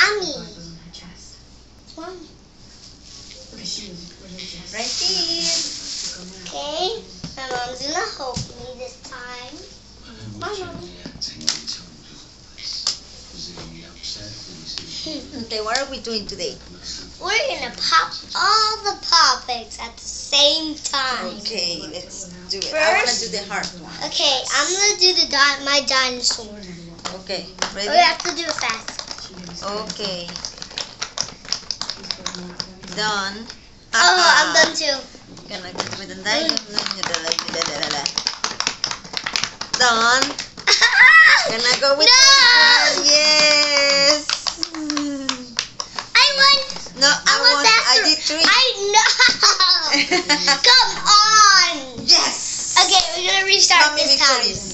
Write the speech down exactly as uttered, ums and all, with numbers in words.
Mommy. Mommy. Right here. Okay. My mom's gonna help me this time. Mama. Okay, what are we doing today? We're gonna pop all the poppies at the same time. Okay, let's do it. I wanna First- do the hard one. Okay, I'm gonna do the di my dinosaur. Okay, We ready? have to do it fast. Okay. Done. Oh, I'm done too. Gonna go with the knife. Done. Gonna go with No! this one. Yes. I won. No, I, I won won. faster. I did three. I know. Come on. Yes. Okay, we're gonna restart Mommy this time. victories.